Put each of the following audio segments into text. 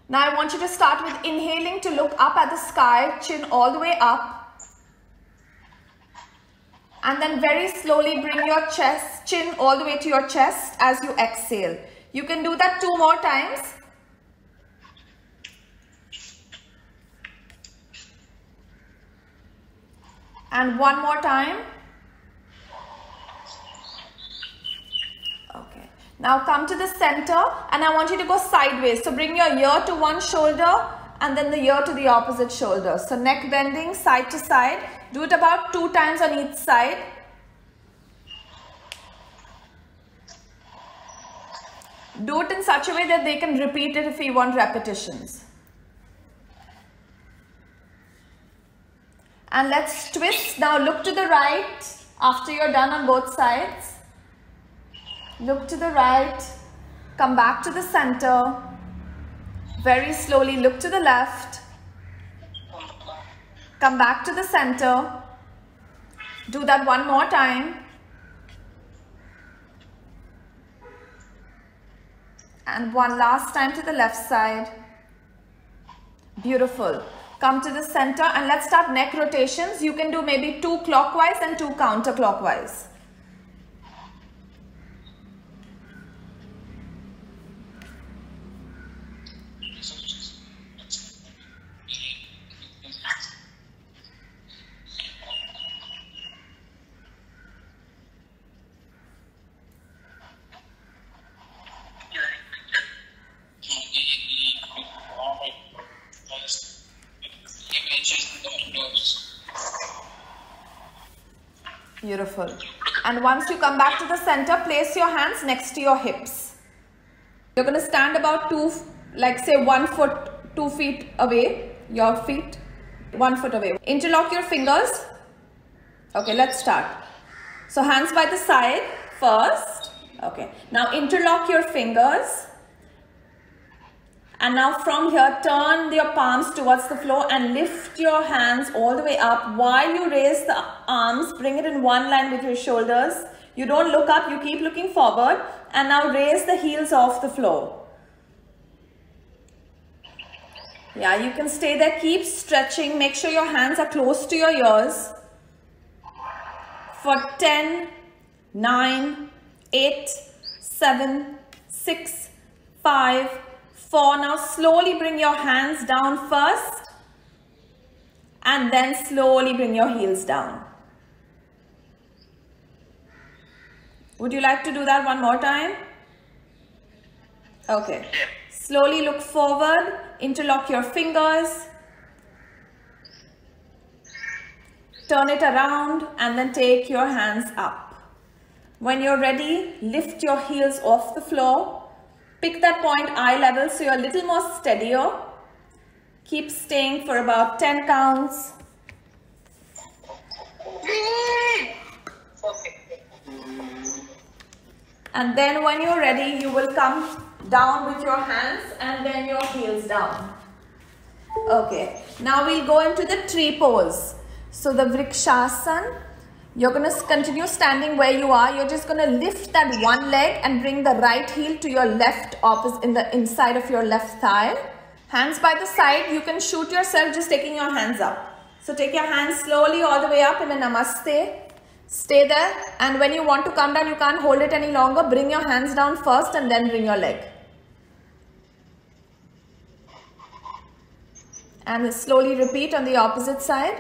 Now I want you to start with inhaling to look up at the sky, chin all the way up. And then very slowly bring your chin all the way to your chest as you exhale. You can do that 2 more times. And 1 more time. Okay. Now come to the center and I want you to go sideways. So bring your ear to one shoulder and then the ear to the opposite shoulder. So neck bending side to side. Do it about 2 times on each side. Do it in such a way that they can repeat it if you want repetitions. And let's twist. Now look to the right after you're done on both sides. Look to the right. Come back to the center. Very slowly look to the left. Come back to the center. Do that 1 more time. And 1 last time to the left side. Beautiful. Come to the center and let's start neck rotations. You can do maybe 2 clockwise and 2 counterclockwise. Beautiful. And once you come back to the center, place your hands next to your hips. You're going to stand about 2, like say 1 foot, 2 feet away, your feet, 1 foot away. Interlock your fingers. Okay, let's start. So hands by the side first. Okay, now interlock your fingers. And now from here, turn your palms towards the floor and lift your hands all the way up. While you raise the arms, bring it in one line with your shoulders. You don't look up, you keep looking forward. And now raise the heels off the floor. Yeah, you can stay there. Keep stretching. Make sure your hands are close to your ears. For 10, 9, 8, 7, 6, 5, 4. Now slowly bring your hands down first and then slowly bring your heels down. Would you like to do that 1 more time? Okay. Slowly look forward, interlock your fingers, turn it around and then take your hands up. When you're ready, lift your heels off the floor. Pick that point eye level so you're a little more steadier. Keep staying for about 10 counts. And then when you're ready, you will come down with your hands and then your heels down. Okay, now we'll go into the tree pose. So the Vrikshasana, you're going to continue standing where you are. You're just going to lift that one leg and bring the right heel to your left opposite in the inside of your left thigh. Hands by the side, you can shoot yourself just taking your hands up. So take your hands slowly all the way up in a namaste. Stay there, and when you want to come down, you can't hold it any longer. Bring your hands down first and then bring your leg. And slowly repeat on the opposite side.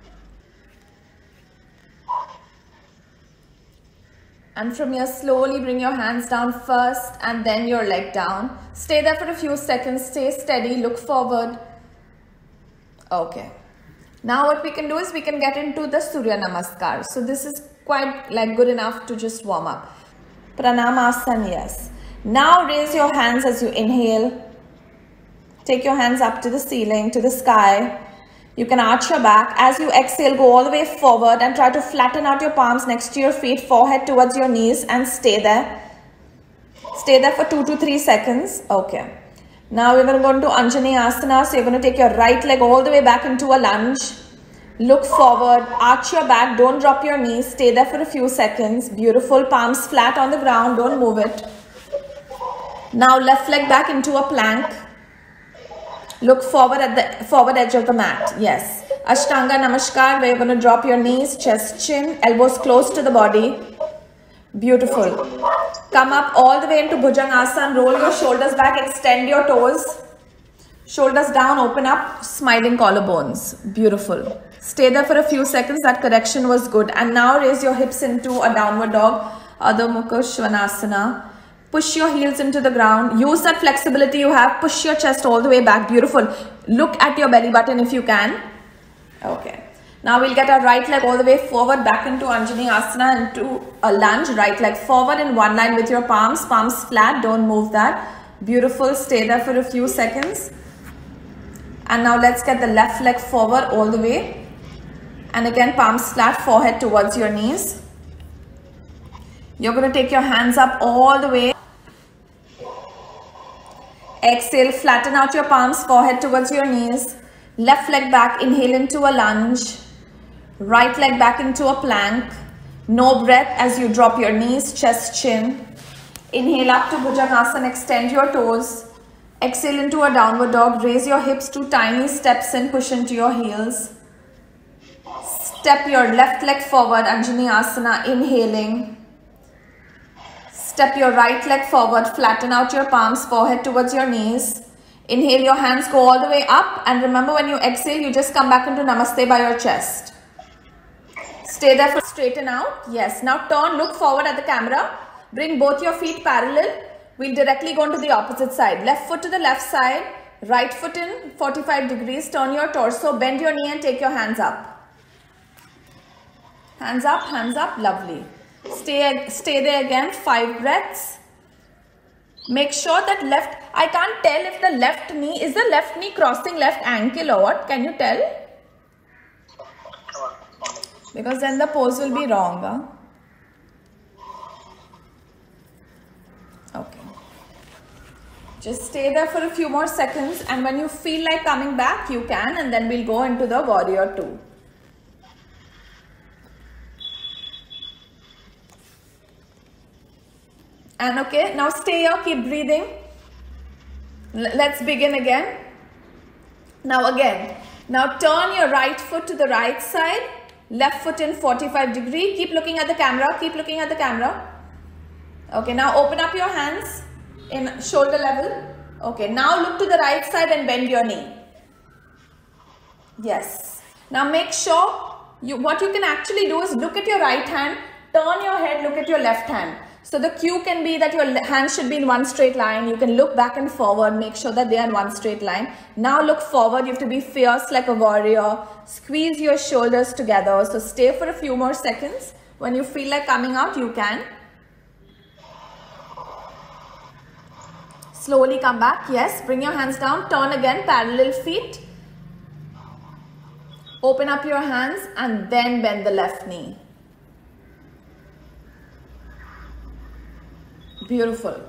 And from here, slowly bring your hands down first and then your leg down. Stay there for a few seconds. Stay steady. Look forward. Okay. Now what we can do is we can get into the Surya Namaskar. So this is quite like good enough to just warm up. Pranamasana, yes. Now raise your hands as you inhale. Take your hands up to the ceiling, to the sky. You can arch your back. As you exhale, go all the way forward and try to flatten out your palms next to your feet, forehead towards your knees, and stay there. Stay there for 2 to 3 seconds. Okay. Now we're going to go into Anjani Asana. So you're going to take your right leg all the way back into a lunge. Look forward, arch your back, don't drop your knees. Stay there for a few seconds. Beautiful. Palms flat on the ground, don't move it. Now left leg back into a plank. Look forward at the forward edge of the mat. Yes. Ashtanga Namaskar, where you're going to drop your knees, chest, chin, elbows close to the body. Beautiful. Come up all the way into Bhujangasana. Roll your shoulders back, extend your toes. Shoulders down, open up, smiling collarbones. Beautiful. Stay there for a few seconds. That correction was good. And now raise your hips into a downward dog. Adho Mukha Svanasana. Push your heels into the ground. Use that flexibility you have. Push your chest all the way back. Beautiful. Look at your belly button if you can. Okay. Now we'll get our right leg all the way forward, back into Anjani Asana, into a lunge. Right leg forward in one line with your palms. Palms flat. Don't move that. Beautiful. Stay there for a few seconds. And now let's get the left leg forward all the way. And again, palms flat, forehead towards your knees. You're going to take your hands up all the way. Exhale, flatten out your palms, forehead towards your knees. Left leg back, inhale into a lunge. Right leg back into a plank. No breath as you drop your knees, chest, chin. Inhale up to Bhujangasana, extend your toes. Exhale into a downward dog. Raise your hips to tiny steps and push into your heels. Step your left leg forward, Anjani Asana, inhaling. Step your right leg forward, flatten out your palms, forehead towards your knees. Inhale, your hands go all the way up, and remember when you exhale, you just come back into Namaste by your chest. Stay there for straighten out. Yes, now turn, look forward at the camera. Bring both your feet parallel. We'll directly go into the opposite side. Left foot to the left side, right foot in 45 degrees. Turn your torso, bend your knee and take your hands up. Hands up, lovely. Stay there again, 5 breaths. Make sure that left, I can't tell if the left knee, is the left knee crossing left ankle or what? Can you tell? Because then the pose will be wrong. Okay. Just stay there for a few more seconds, and when you feel like coming back, you can, and then we'll go into the warrior 2. And okay, now stay here, keep breathing. Let's begin again. Now turn your right foot to the right side, left foot in 45 degree. Keep looking at the camera, Okay, now open up your hands in shoulder level. Okay, now look to the right side and bend your knee. Yes. Now make sure, what you can actually do is look at your right hand, turn your head, look at your left hand. So the cue can be that your hands should be in one straight line. You can look back and forward, make sure that they are in one straight line. Now look forward, you have to be fierce like a warrior. Squeeze your shoulders together. So stay for a few more seconds. When you feel like coming out, you can. Slowly come back. Yes, bring your hands down. Turn again, parallel feet. Open up your hands and then bend the left knee. Beautiful.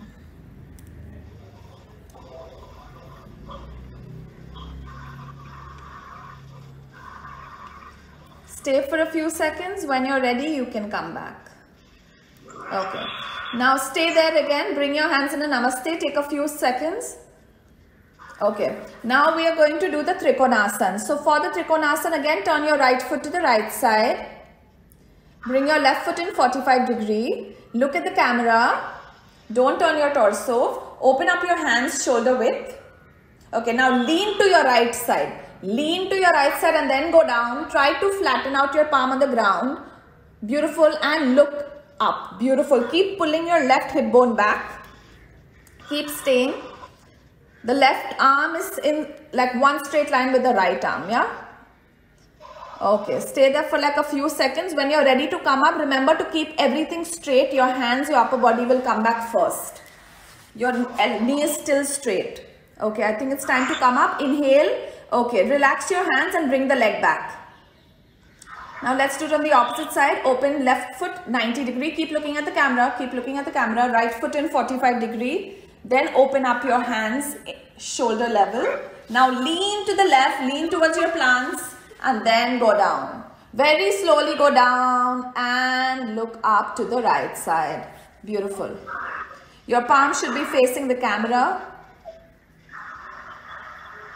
Stay for a few seconds. When you're ready, you can come back. Okay. Now stay there again. Bring your hands in a namaste. Take a few seconds. Okay. Now we are going to do the Trikonasana. So for the Trikonasana, again, turn your right foot to the right side. Bring your left foot in 45 degree. Look at the camera. Don't turn your torso. Open up your hands shoulder width. Okay, now lean to your right side. Lean to your right side and then go down. Try to flatten out your palm on the ground. Beautiful. And look up. Beautiful. Keep pulling your left hip bone back. Keep staying. The left arm is in like one straight line with the right arm. Yeah. Okay, stay there for like a few seconds. When you're ready to come up, remember to keep everything straight. Your hands, your upper body will come back first. Your knee is still straight. Okay, I think it's time to come up. Inhale. Okay, relax your hands and bring the leg back. Now let's do it on the opposite side. Open left foot 90 degree. Keep looking at the camera. Keep looking at the camera. Right foot in 45 degree. Then open up your hands shoulder level. Now lean to the left. Lean towards your plants. And then go down. Very slowly go down and look up to the right side. Beautiful. Your palm should be facing the camera.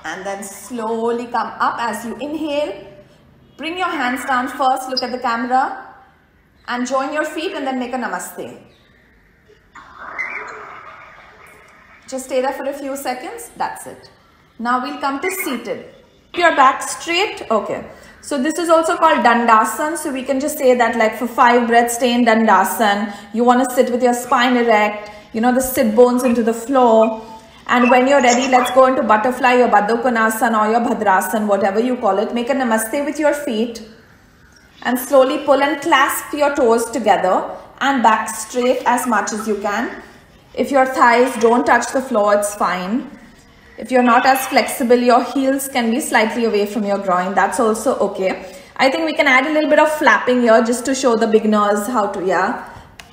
And then slowly come up as you inhale. Bring your hands down first, look at the camera. And join your feet and then make a namaste. Just stay there for a few seconds. That's it. Now we'll come to seated. Keep your back straight. Okay. So this is also called Dandasana. So we can just say that like for 5 breaths, stay in Dandasana. You want to sit with your spine erect. You know, the sit bones into the floor. And when you're ready, let's go into butterfly or Baddha Konasana or your Bhadrasana, whatever you call it. Make a namaste with your feet. And slowly pull and clasp your toes together and back straight as much as you can. If your thighs don't touch the floor, it's fine. If you're not as flexible, your heels can be slightly away from your groin. That's also okay. I think we can add a little bit of flapping here just to show the beginners how to, yeah.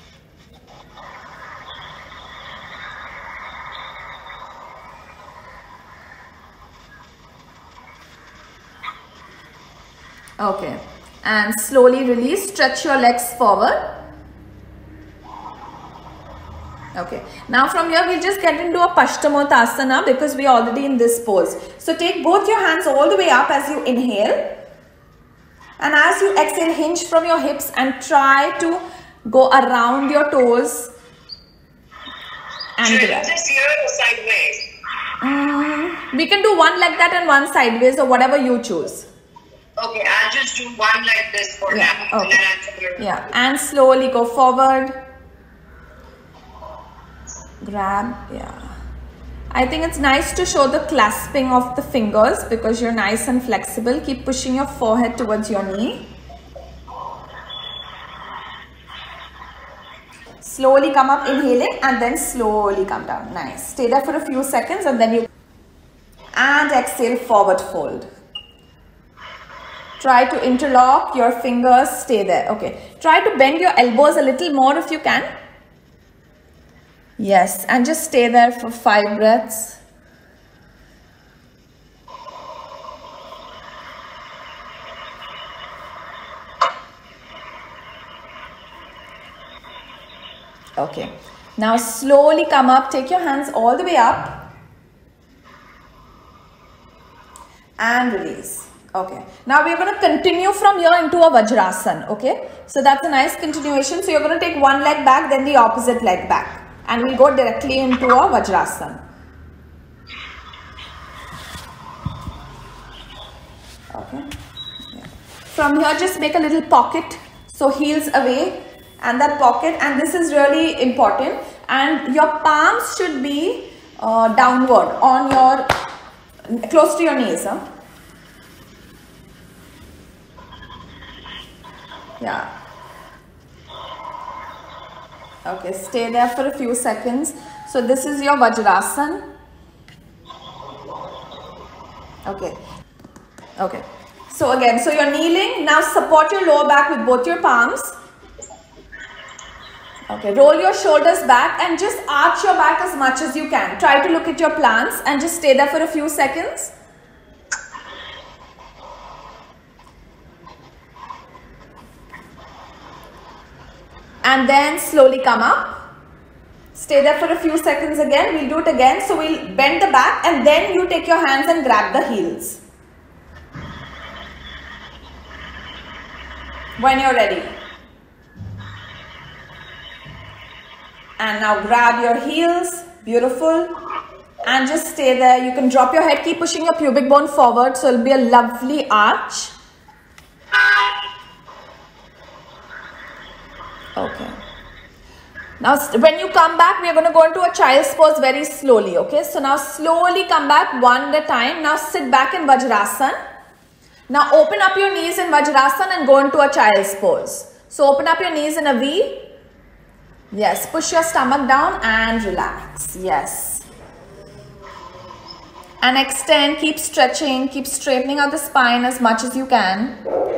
Okay. And slowly release, stretch your legs forward. Okay, now from here we'll just get into a Paschimottanasana because we're already in this pose. So take both your hands all the way up as you inhale. And as you exhale, hinge from your hips and try to go around your toes. And grab. Just here or sideways? We can do one like that and one sideways or whatever you choose. Okay, I'll just do one like this for now. Okay. And then Yeah, and slowly go forward. Grab, yeah. I think it's nice to show the clasping of the fingers because you're nice and flexible. Keep pushing your forehead towards your knee. Slowly come up, inhaling, and then slowly come down. Nice. Stay there for a few seconds and then you... And exhale, forward fold. Try to interlock your fingers, stay there. Okay. Try to bend your elbows a little more if you can. Yes, and just stay there for 5 breaths. Okay. Now slowly come up, take your hands all the way up. And release. Okay, now we're going to continue from here into a Vajrasana, okay? So that's a nice continuation. So you're going to take one leg back, then the opposite leg back. And we'll go directly into a Vajrasana. Okay. Yeah. From here, just make a little pocket. So heels away and that pocket. And this is really important. And your palms should be downward on your, close to your knees. Huh? Yeah. Okay, stay there for a few seconds. So this is your Vajrasana. Okay. Okay. So again, so you're kneeling. Now support your lower back with both your palms. Okay, roll your shoulders back and just arch your back as much as you can. Try to look at your plants and just stay there for a few seconds. And then slowly come up. Stay there for a few seconds again. We'll do it again. So we'll bend the back and then you take your hands and grab the heels. When you're ready. And now grab your heels. Beautiful. And just stay there. You can drop your head. Keep pushing your pubic bone forward. So it'll be a lovely arch. Okay. Now when you come back, we are going to go into a child's pose very slowly. Okay. So now slowly come back one at a time. Now sit back in Vajrasana. Now open up your knees in Vajrasana and go into a child's pose. So open up your knees in a V. Yes. Push your stomach down and relax. Yes. And extend. Keep stretching. Keep straightening out the spine as much as you can.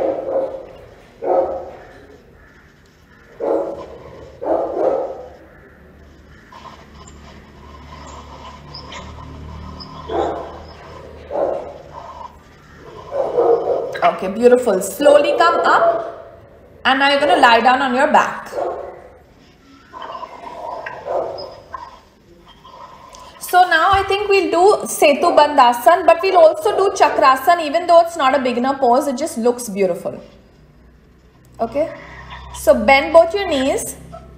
Okay, beautiful. Slowly come up and now you're going to lie down on your back. So now I think we'll do Setu Bandhasan, but we'll also do Chakrasan, even though it's not a beginner pose, it just looks beautiful. Okay, so bend both your knees,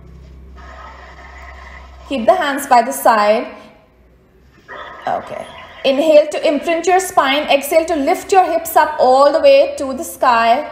keep the hands by the side. Okay, inhale to imprint your spine, exhale to lift your hips up all the way to the sky.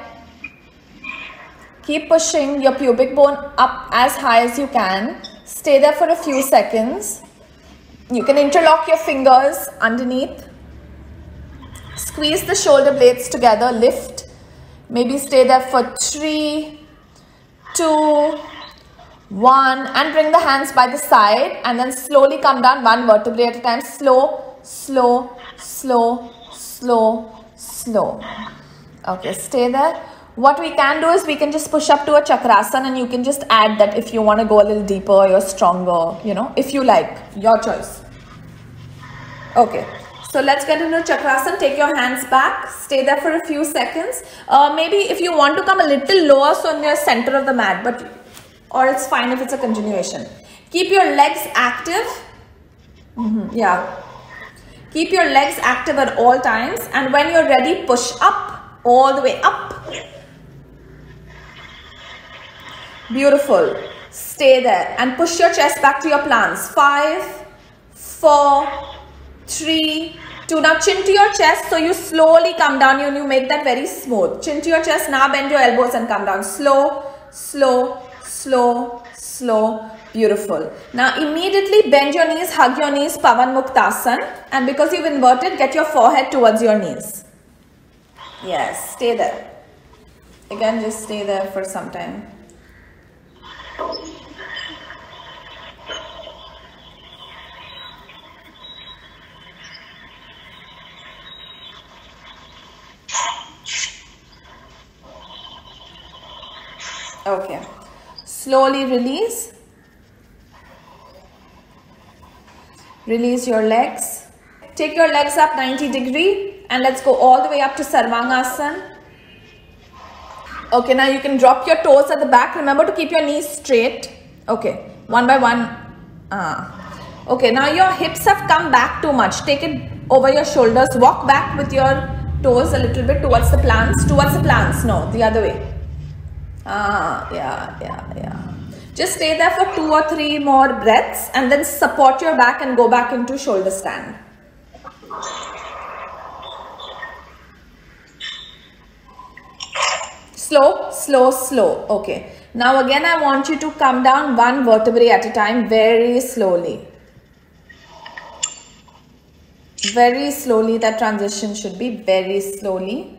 Keep pushing your pubic bone up as high as you can. Stay there for a few seconds. You can interlock your fingers underneath. Squeeze the shoulder blades together, lift. Maybe stay there for 3, 2, 1, and bring the hands by the side, and then slowly come down one vertebrae at a time. Slow, slow, slow, slow, slow. Okay, stay there. What we can do is we can just push up to a Chakrasan, and you can just add that if you want to go a little deeper, you're stronger, you know, if you like, your choice. Okay, so let's get into Chakrasan. Take your hands back, stay there for a few seconds. Maybe if you want to come a little lower, so near center of the mat, or it's fine if it's a continuation. Keep your legs active. Yeah. Keep your legs active at all times, and when you're ready, push up, all the way up. Beautiful. Stay there and push your chest back to your plants. 5, 4, 3, 2. Now chin to your chest, so you slowly come down. You make that very smooth. Chin to your chest. Now bend your elbows and come down. Slow, slow, slow, slow. Beautiful. Now immediately bend your knees, hug your knees, Pavan Muktasan. And because you've inverted, get your forehead towards your knees. Yes, stay there. Again, just stay there for some time. Okay, slowly release. Release your legs. Take your legs up 90 degrees and let's go all the way up to Sarvangasana. Okay, now you can drop your toes at the back. Remember to keep your knees straight. Okay, one by one. Okay, now your hips have come back too much. Take it over your shoulders. Walk back with your toes a little bit towards the plants. Towards the plants. No, the other way. Yeah. Just stay there for 2 or 3 more breaths and then support your back and go back into shoulder stand. Slow, slow, slow. Okay. Now again, I want you to come down one vertebrae at a time very slowly. Very slowly. That transition should be very slowly.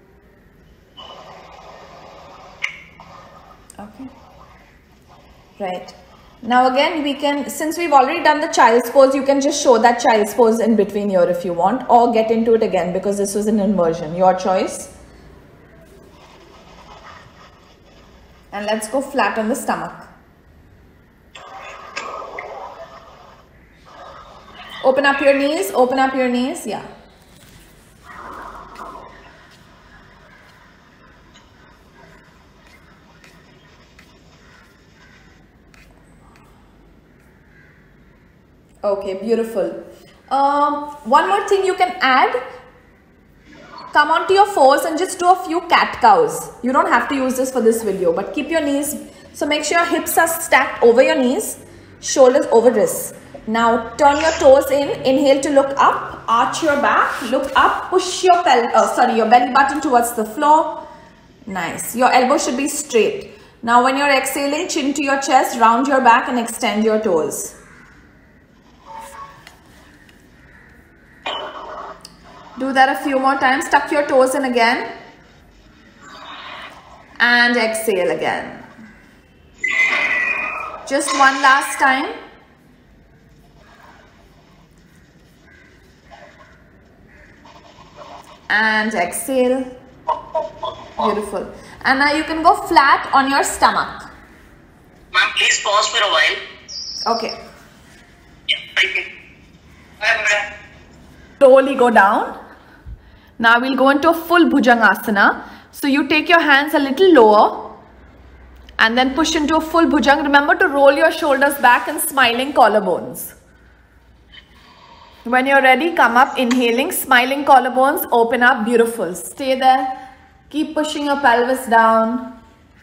Okay. Right. Now again, we can, since we've already done the child's pose, you can just show that child's pose in between here if you want, or get into it again because this was an inversion. Your choice. And let's go flat on the stomach. Open up your knees, open up your knees, yeah. Okay, beautiful. One more thing you can add. Come onto your fours and just do a few cat cows. You don't have to use this for this video, but keep your knees. So make sure your hips are stacked over your knees, shoulders over wrists. Now turn your toes in. Inhale to look up. Arch your back. Look up. Push your your belly button towards the floor. Nice. Your elbow should be straight. Now when you're exhaling, chin to your chest, round your back and extend your toes. Do that a few more times. Tuck your toes in again. And exhale again. Just one last time. And exhale. Beautiful. And now you can go flat on your stomach. Ma'am, please pause for a while. Okay. Yeah, thank you. Bye-bye. Slowly go down. Now we'll go into a full Bhujangasana. So you take your hands a little lower and then push into a full Bhujang. Remember to roll your shoulders back and smiling collarbones. When you're ready, come up, inhaling, smiling collarbones, open up, beautiful. Stay there. Keep pushing your pelvis down.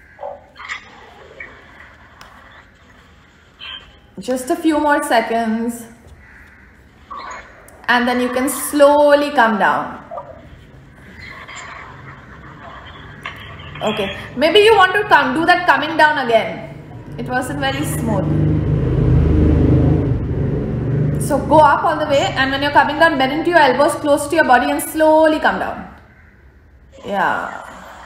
Just a few more seconds. And then you can slowly come down. Okay, maybe you want to do that coming down again. It wasn't very smooth. So go up all the way, and when you're coming down, bend into your elbows close to your body and slowly come down. Yeah.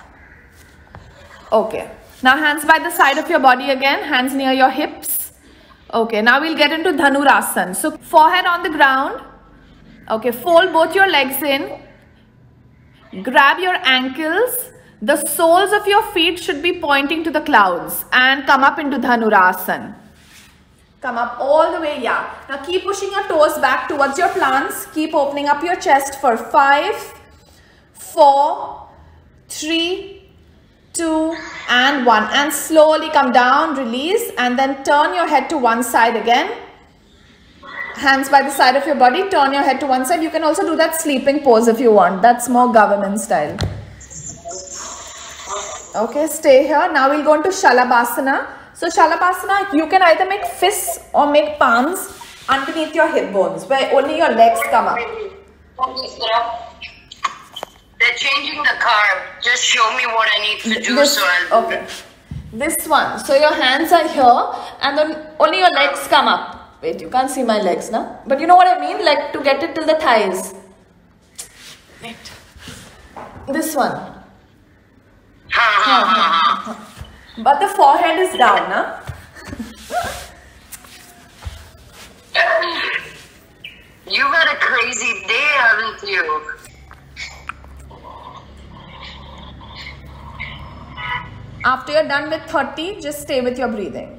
Okay. Now hands by the side of your body again, hands near your hips. Okay, now we'll get into Dhanurasana. So forehead on the ground. Okay, fold both your legs in. Grab your ankles. The soles of your feet should be pointing to the clouds and come up into Dhanurasana. Come up all the way, yeah. Now keep pushing your toes back towards your plants. Keep opening up your chest for 5, 4, 3, 2 and 1. And slowly come down, release, and then turn your head to one side again. Hands by the side of your body, turn your head to one side. You can also do that sleeping pose if you want. That's more government style. Okay, stay here. Now we'll go into Shalabhasana. So Shalabhasana, you can either make fists or make palms underneath your hip bones, where only your legs come up. They're changing the carb. Just show me what I need to do Okay. This one. So your hands are here and then only your legs come up. Wait, you can't see my legs now. But you know what I mean? Like to get it till the thighs. Wait. This one. But the forehead is down, huh? You've had a crazy day, haven't you? After you're done with 30, just stay with your breathing.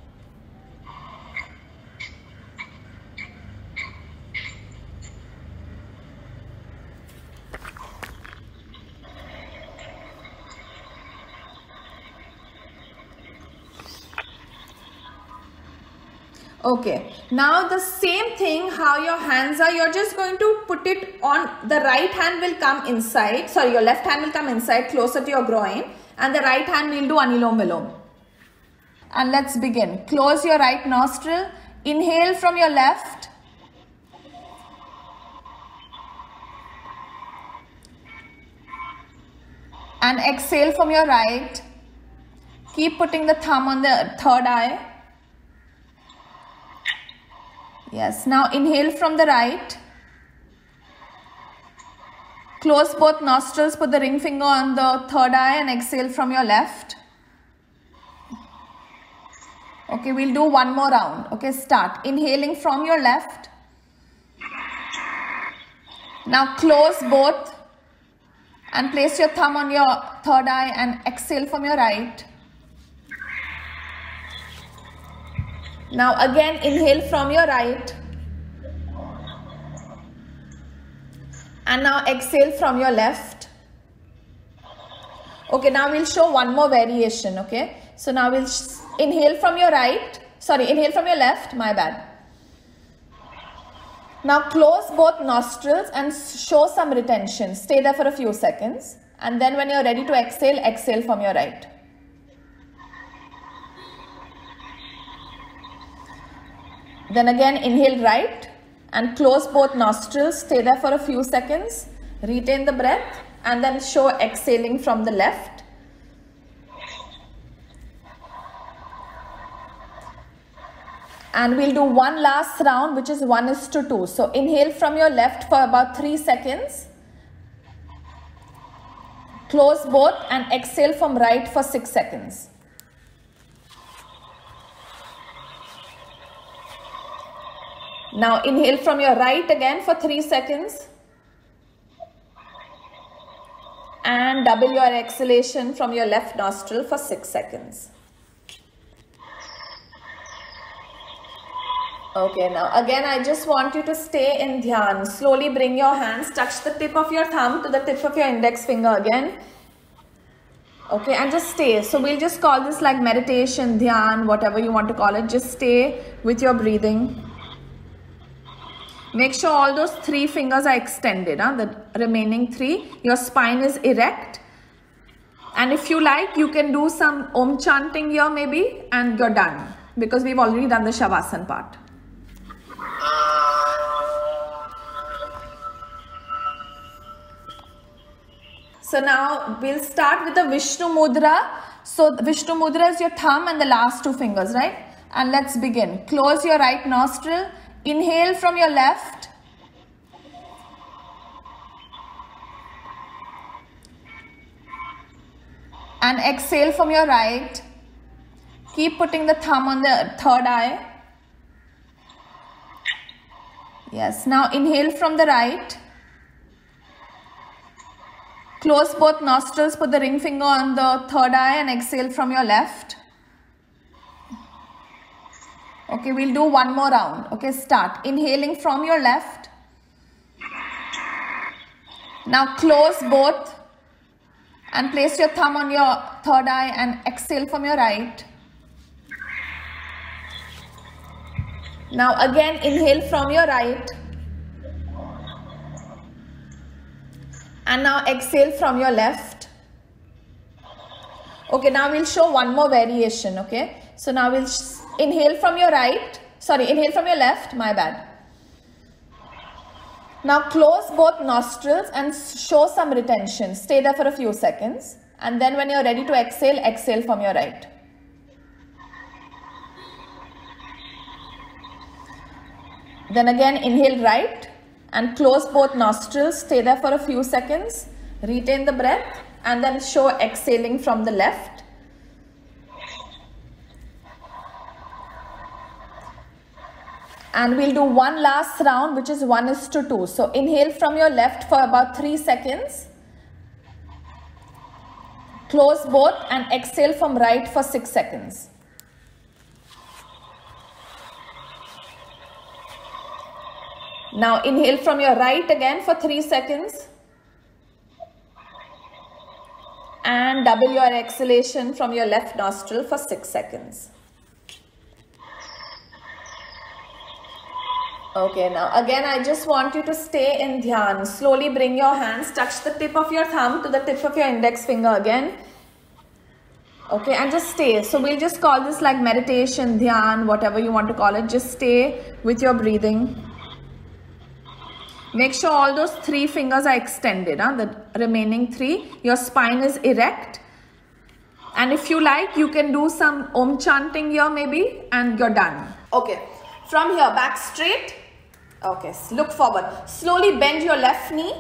Okay, now the same thing, how your hands are, you're just going to put it on, the right hand will come inside, sorry, your left hand will come inside closer to your groin, and the right hand will do Anulom Vilom. And let's begin. Close your right nostril, inhale from your left, and exhale from your right. Keep putting the thumb on the third eye. Yes, now inhale from the right. Close both nostrils, put the ring finger on the third eye and exhale from your left. Okay, we'll do one more round. Okay, start. Inhaling from your left. Now close both and place your thumb on your third eye and exhale from your right. Now again inhale from your right and now exhale from your left. Okay, now we'll show one more variation. Okay, so now we'll inhale from your right, sorry, inhale from your left, my bad. Now close both nostrils and show some retention. Stay there for a few seconds and then when you're ready to exhale, exhale from your right. Then again inhale right and close both nostrils, stay there for a few seconds, retain the breath and then show exhaling from the left. And we'll do one last round which is 1:2. So inhale from your left for about 3 seconds, close both and exhale from right for 6 seconds. Now inhale from your right again for 3 seconds and double your exhalation from your left nostril for 6 seconds. Okay, now again I just want you to stay in Dhyan. Slowly bring your hands, touch the tip of your thumb to the tip of your index finger again. Okay, and just stay. So we'll just call this like meditation, Dhyan, whatever you want to call it. Just stay with your breathing. Make sure all those 3 fingers are extended, the remaining 3. Your spine is erect. And if you like, you can do some Om chanting here maybe, and you're done. Because we've already done the Shavasana part. So now we'll start with the Vishnu Mudra. So Vishnu Mudra is your thumb and the last 2 fingers, right? And let's begin. Close your right nostril. Inhale from your left. And exhale from your right. Keep putting the thumb on the third eye. Yes, now inhale from the right. Close both nostrils, put the ring finger on the third eye and exhale from your left. Okay, we'll do one more round. Okay, start. Inhaling from your left. Now close both and place your thumb on your third eye and exhale from your right. Now again inhale from your right. And now exhale from your left. Okay, now we'll show one more variation, okay? So now we'll inhale from your right. Sorry, inhale from your left, my bad. Now close both nostrils and show some retention. Stay there for a few seconds. And then when you're ready to exhale, exhale from your right. Then again inhale right. And close both nostrils, stay there for a few seconds, retain the breath, and then show exhaling from the left. And we'll do one last round, which is 1:2. So inhale from your left for about 3 seconds. Close both and exhale from right for 6 seconds. Now inhale from your right again for 3 seconds. And double your exhalation from your left nostril for 6 seconds. Okay, now again I just want you to stay in Dhyan. Slowly bring your hands, touch the tip of your thumb to the tip of your index finger again. Okay, and just stay. So we'll just call this like meditation, Dhyan, whatever you want to call it. Just stay with your breathing. Make sure all those 3 fingers are extended, the remaining 3. Your spine is erect. And if you like, you can do some Om chanting here maybe, and you're done. Okay, from here, back straight. Okay, look forward. Slowly bend your left knee.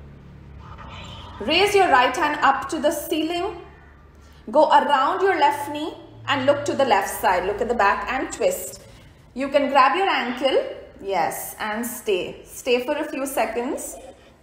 Raise your right hand up to the ceiling. Go around your left knee and look to the left side. Look at the back and twist. You can grab your ankle. Yes, and stay. Stay for a few seconds.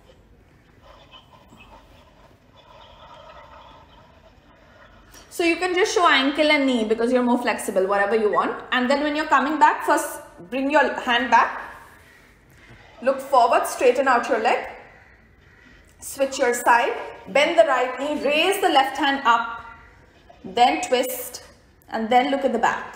So you can just show ankle and knee because you're more flexible, whatever you want. And then when you're coming back, first bring your hand back. Look forward, straighten out your leg. Switch your side. Bend the right knee, raise the left hand up. Then twist and then look at the back.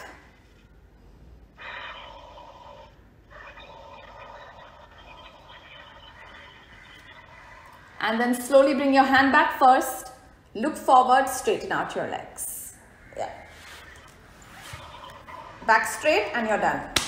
And then slowly bring your hand back first. Look forward, straighten out your legs. Yeah. Back straight and you're done.